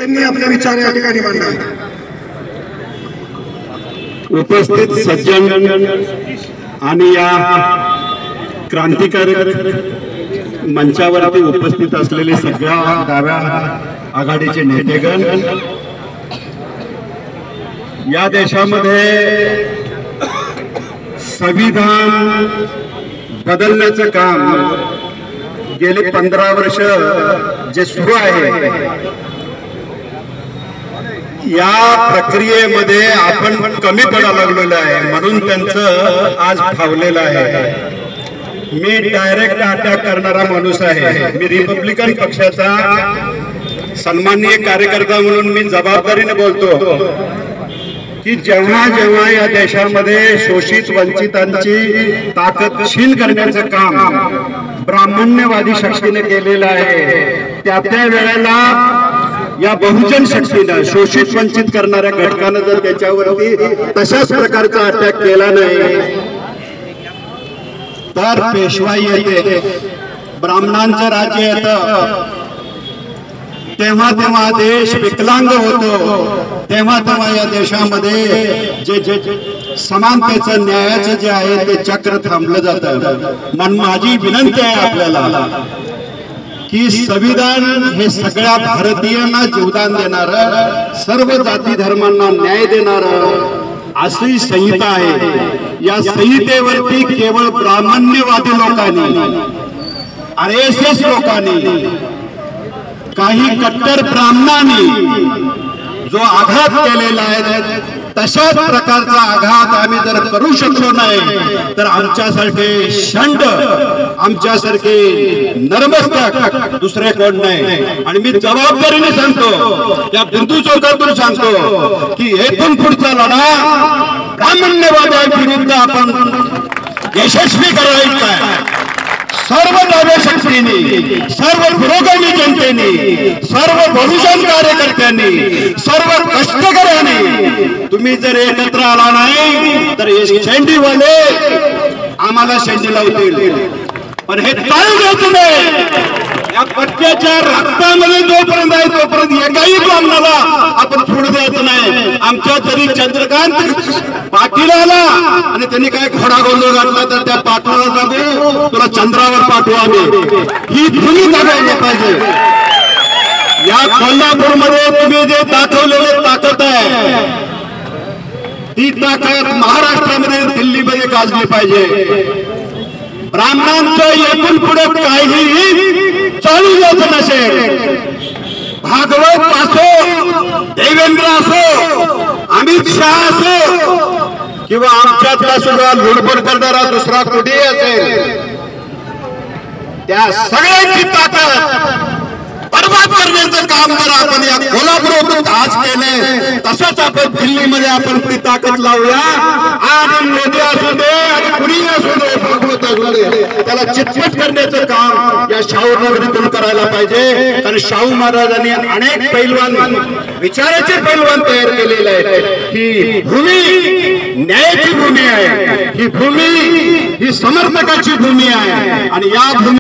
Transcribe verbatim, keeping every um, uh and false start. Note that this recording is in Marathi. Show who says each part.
Speaker 1: त्यांनी आपले विचार या ठिकाणी मांडावे।
Speaker 2: उपस्थित सज्जन आणि या क्रांतिकारक मंचावरती उपस्थित असलेले सगळ्या डाव्या आघाडीचे नेतेगण, या देशामध्ये संविधान बदलण्याचं काम गेले पंधरा वर्ष जे सुरू आहे, या प्रक्रियेमध्ये आपण कमी पडा लागलेलो आहे, म्हणून त्यांचं आज फावलेलं आहे। मी डायरेक्ट अटॅक करणारा माणूस आहे, मी रिपब्लिकन पक्षाचा सन्माननीय कार्यकर्ता म्हणून मी जबाबदारीने बोलतो की जेव्हा जेव्हा या देशामध्ये शोषित वंचितांची ताकद क्षीण करण्याचं काम ब्राह्मण्यवादी शक्तीने केलेलं आहे, त्या त्या वेळेला या बहुजन शक्तीनं शोषित वंचित करणाऱ्या घटकानं जर त्याच्यावरती तशाच प्रकारचा अटॅक केला नाही तर पेशवाई येते, ब्राह्मणांचं राज्य येतं, तेव्हा तेव्हा देश विकलांग होतो, तेव्हा तेव्हा या देशामध्ये जे जे समानतेचं न्यायाचं जे आहे ते चक्र थांबलं जातं। म्हणून माझी विनंती आहे आपल्याला की संविधान हे सगळ्या भारतीयांना जीवदान देणारं, सर्व जाती धर्मांना न्याय देणारं अशी संहिता आहे। या संहितेवरती केवळ ब्राह्मण्यवादी लोकांनी, आर एस एस लोकांनी, काही कट्टर ब्राह्मणांनी जो आघात केलेला आहे, तशाच प्रकारचा आघात आम्ही जर करू शकलो नाही तर आमच्यासारखे षंड, आमच्यासारखे नरमस्तक दुसरे कोण नाही। आणि मी जबाबदारीने सांगतो, त्या बिंदू चौकातून सांगतो की येथून पुढचा लढा ब्राह्मण्यवाद्यांविरुद्ध आपण यशस्वी करायचा आहे। सर्व डाव्या शक्तींनी, सर्व पुरोगामी जनतेने, सर्व बहुजन कार्यकर्त्यांनी, सर्व कष्टकऱ्यांनी तुम्ही जर एकत्र आला नाही तर हे शेंडीवाले आम्हाला शेंडी लावतील, पण हे टाळू द्यायचं नाही। या पट्ट्याच्या रक्तामध्ये जोपर्यंत आहे तोपर्यंत एकाही ब्राह्मणाला आपण सोडू द्यायचं नाही। आमच्या तरी चंद्रकांत पाटील आला आणि त्यांनी काय घोडा गोंधळ घातला तर त्या पाटलाला सांगू तुला चंद्रावर पाठवू आम्ही, ही भूमी दाखवायला पाहिजे। या कोल्हापूरमध्ये तुम्ही जे दाखवलेले ताकद आहे, ती ताकद महाराष्ट्रामध्ये दिल्लीमध्ये गाजली पाहिजे। ब्राह्मणांचं येथून पुढे काहीही चालू द्यायचं नसेल, भागवत असो, देवेंद्र असो, अमित शहा असो किंवा आमच्यातला सुद्धा लुडबुड करणारा दुसरा कुठेही असेल, त्या सगळ्यांची ताकद बर्बाद करण्याचं काम जर आपण या कोल्हापूर आज केले, तसंच आपण दिल्लीमध्ये आपण ती ताकद लावूया। आणि मोदी असू दे आणि कुणी असू दे, भागवत असू दे, त्याला चितपट करण्याचं काम या शाहू नगरीतून करायला पाहिजे। कारण शाहू महाराजांनी अनेक पैलवान, विचाराचे पैलवान तयार केलेले आहेत। ही भूमी न्यायाची भूमी आहे, ही भूमी ही समर्थकाची भूमी आहे, आणि या भूमी